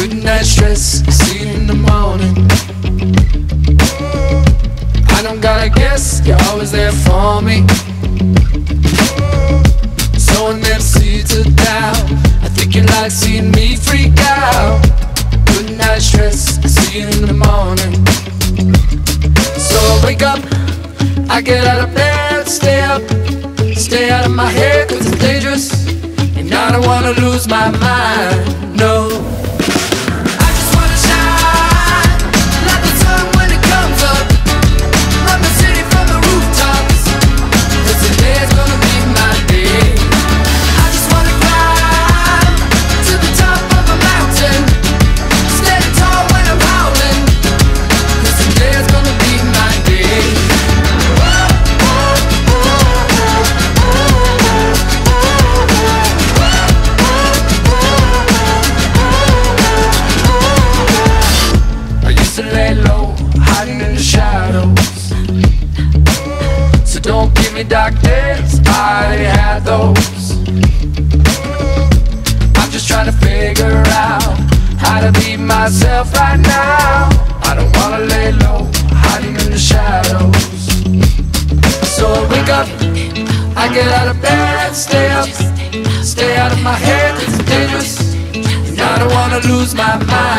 Good night stress, see you in the morning. I don't gotta guess, you're always there for me. Sowing them seeds of doubt, I think you like seeing me freak out. Good night stress, see you in the morning. So I wake up, I get out of bed, stay up, stay out of my head, cause it's dangerous, and I don't wanna lose my mind, no. I just wanna shine like the sun when it comes up, run the city from the rooftops, cause today's gonna be my day. I just wanna climb to the top of a mountain, stand tall when I'm howling, cause today's gonna be my day. I used to lay low, hiding in the shadows, so don't give me dark days, I already had those. I'm just trying to figure out how to be myself right now. I don't wanna lay low, hiding in the shadows. So I wake up, I get out of bed, stay up, stay out of my head, 'cause it's dangerous, and I don't wanna lose my mind.